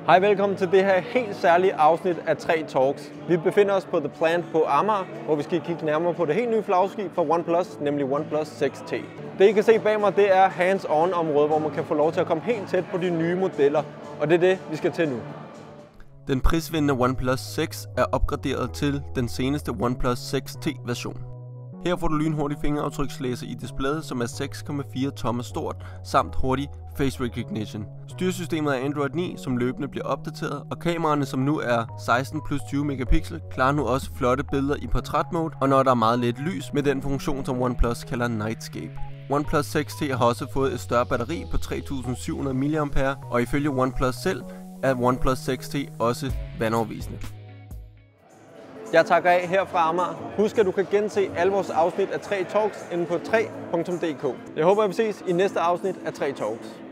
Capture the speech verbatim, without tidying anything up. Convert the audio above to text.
Hej, velkommen til det her helt særlige afsnit af tre Talks. Vi befinder os på The Plant på Amager, hvor vi skal kigge nærmere på det helt nye flagskib fra OnePlus, nemlig OnePlus seks T. Det I kan se bag mig, det er hands-on område, hvor man kan få lov til at komme helt tæt på de nye modeller, og det er det, vi skal til nu. Den prisvindende OnePlus seks er opgraderet til den seneste OnePlus seks T version. Her får du lynhurtig fingeraftrykslæser i displayet, som er seks komma fire tommer stort, samt hurtig face recognition. Styresystemet er Android ni, som løbende bliver opdateret, og kameraerne, som nu er seksten plus tyve megapixel, klarer nu også flotte billeder i portrætmode, og når der er meget lidt lys med den funktion, som OnePlus kalder Nightscape. OnePlus seks T har også fået et større batteri på tre tusind syv hundrede milliampere, og ifølge OnePlus selv er OnePlus seks T også vandovervisende. Jeg takker af her fra Amager. Husk, at du kan gense alle vores afsnit af tre Talks inde på tre punktum d k. Jeg håber, at vi ses i næste afsnit af tre Talks.